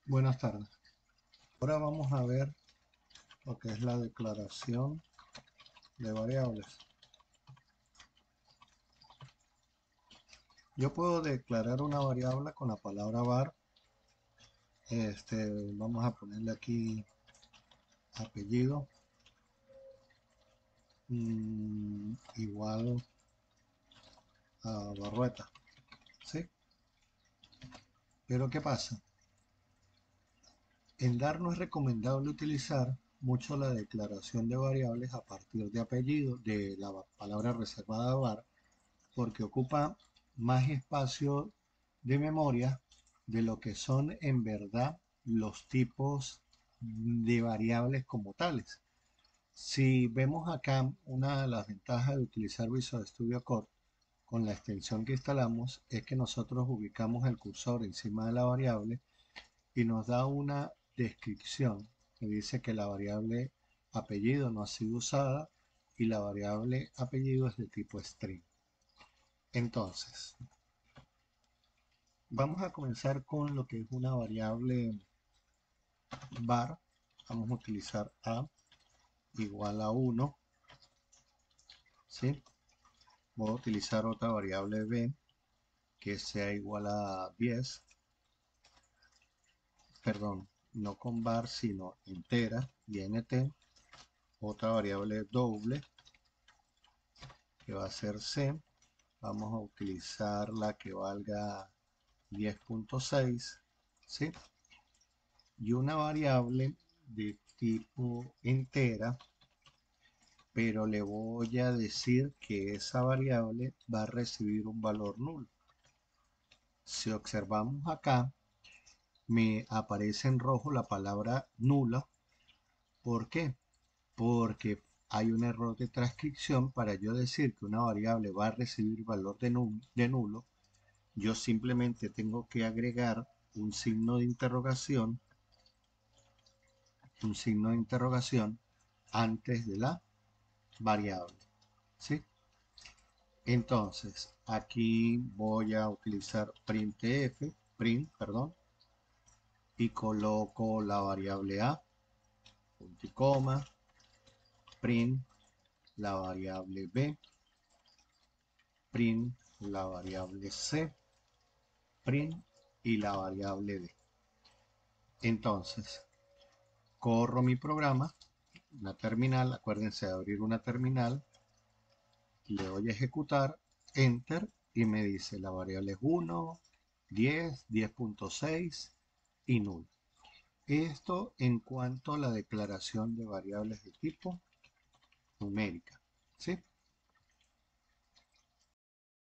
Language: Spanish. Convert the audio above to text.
Buenas tardes. Ahora vamos a ver lo que es la declaración de variables. Yo puedo declarar una variable con la palabra var. Vamos a ponerle aquí apellido igual a Barrueta, ¿sí? Pero ¿qué pasa? En Dart no es recomendable utilizar mucho la declaración de variables a partir de apellido, de la palabra reservada var, porque ocupa más espacio de memoria de lo que son en verdad los tipos de variables como tales. Si vemos acá, una de las ventajas de utilizar Visual Studio Code con la extensión que instalamos es que nosotros ubicamos el cursor encima de la variable y nos da una descripción que dice que la variable apellido no ha sido usada y la variable apellido es de tipo string. Entonces, vamos a comenzar con lo que es una variable var. Vamos a utilizar a igual a 1, ¿sí? Voy a utilizar otra variable b que sea igual a 10, perdón, no con var sino entera, int. Otra variable doble que va a ser c. Vamos a utilizar la que valga 10.6, ¿sí? Y una variable de tipo entera, pero le voy a decir que esa variable va a recibir un valor nulo. Si observamos acá, me aparece en rojo la palabra nula. ¿Por qué? Porque hay un error de transcripción. Para yo decir que una variable va a recibir valor de nulo, yo simplemente tengo que agregar un signo de interrogación antes de la variable, ¿sí? Entonces, aquí voy a utilizar print, y coloco la variable a, punto y coma, print la variable b, print la variable c, print y la variable d. Entonces, corro mi programa, una terminal, acuérdense de abrir una terminal, le doy a ejecutar, enter, y me dice la variable es 1, 10, 10.6 y null. Esto en cuanto a la declaración de variables de tipo numérica, ¿sí?